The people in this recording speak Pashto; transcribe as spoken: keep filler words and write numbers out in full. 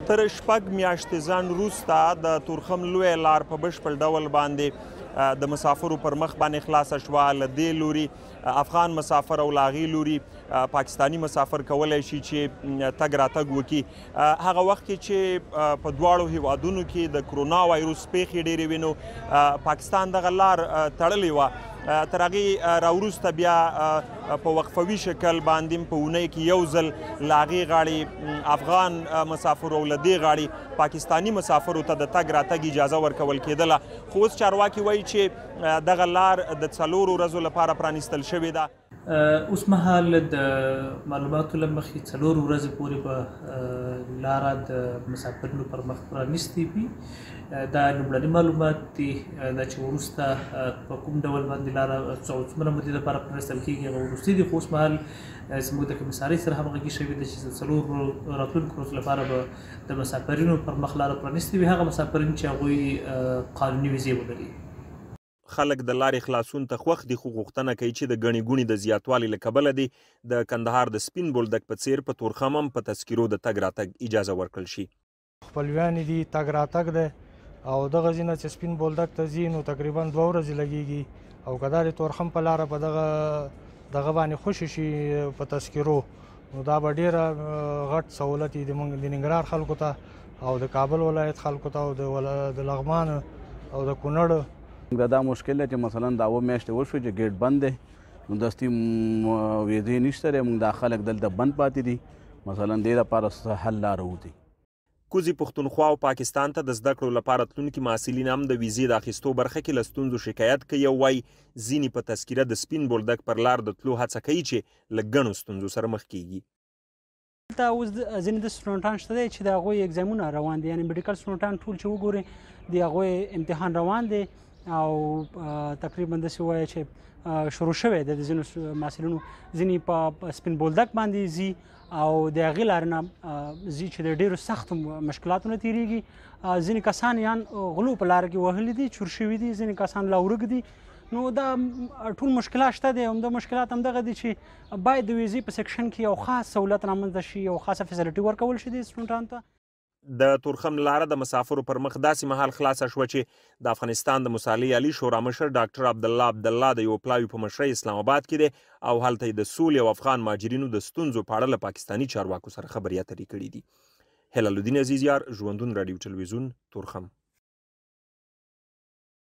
تر شپږ میاشتې ځنډ وروسته د تورخم لویه لار په بشپړ ډول باندې د مسافرو پر مخ باندې خلاصه شوه. له دې لوري افغان مسافر او له هغې لوري پاکستاني مسافر کولی شي چې تګ راتګ وکړي. هغه وخت کې چې په دواړو هیوادونو کې د کرونا وایروس پیښې ډېرې وې نو پاکستان دغه لار تړلې وه. تر هغې راوروسته بیا په وقفوي شکل باندې په اونۍ کې یو ځل له هغې غاړې افغان مسافرو او له دې غاړې پاکستاني مسافرو ته د تګ راتګ اجازه ورکول کېدله. خو اوس چارواکي وایي چې دغه لار د څلورو ورځو لپاره پرانیستل شوې ده. اوس مهال د معلوماتو له مخې څلور ورځې پورې به لاره د مسافرینو پر مخ پرانیستې وي. دا لومړني معلومات دي دا چې وروسته په کوم ډول باندې لاره څومره مودې لپاره پرانیستل کېږي هغه وروستي دي. خو اوس مهال زموږ د کمیسارۍ سره همغږي شوې ده چې څلور راتلونکو ورځو لپاره به د مسافرینو پر مخ لاره پرانیستې وي، هغه مسافرین چې هغوی قانوني ویزې ولري. خلک د لارې خلاصون ته خوښ دي، خو غوښتنه کوي چې د ګڼې ګوڼې د زیاتوالي له کبله دي د کندهار د سپین بولدک په څیر په تورخم هم په تذکیرو د تګ راتګ اجازه ورکړل شي. خپلویانې دي، تګ راتګ دی او دغه ځای نه چې سپین بولدک ته ځي نو تقریبا دوه ورځې لګېږي او که دا د تورخم په لاره په دغه دغه باندې خوشي شي په تذکیرو نو دا به ډېره غټ سهولت وي د ننګرهار خلکو ته او د کابل ولایت خلکو ته او د لغمان او د کونړ. دا مشکل دی چې مثلا دا اوه میاشتې وشوې چې ګیټ بند دی نو دستي ویزې نشته دی، موږ دا خلک دلته بند پاتې دي. مثلا دې دپاره څه حل لاره وځي. کوزي پښتونخوا او پاکستان ته د زده کړو لپاره تلونکي محصلین هم د ویزې د اخیستو برخه کې له ستونزو شکایت کوي او وایي ځینې په تذکیره د سپین بولدک پر لار د تلو هڅه کوي چې له ګڼو ستونزو سره مخ کیږي. دلته اوس ځینې د سټوډنټان شته دی چې د هغوی اګزامونه روان دي، یعنې میډیکل سټوډنټان ټول چې وګورئ د هغوی امتحان روان دی او تقریبا داسې ووایه چې شروع شوی دی. د ځینو محصلینو ځینې په سپین بولدک باندې ځي او د هغې لارې نه ځي چې د ډېرو سختو مشکلاتو نه تېرېږي. ځینې کسان یان غلو په لاره کې وهلي دي، چور شوي دي، ځینې کسان لا ورک دي. نو دا ټول مشکلات شته دي. همدا مشکلات همدغه دي چې باید د ویزې په سیکشن کې یو خاص سهولت رامنځته شي، یو خاصه فیسیلیټي ورکول شي د سټوډنټانو ته. د تورخم لاره د مسافرو پر مخ داسې مهال خلاصه شوه چې د افغانستان د مصالحې عالي شورا مشر ډاکټر عبدالله عبدالله د یو پلاوي په مشرۍ اسلام آباد کې دی او هلته یې د سولې او افغان مهاجرینو د ستونزو په اړه له پاکستاني چارواکو سره خبرې اترې کړي دي. هلال الدین عزیزیار، ژوندون راډیو ټلویزیون، تورخم.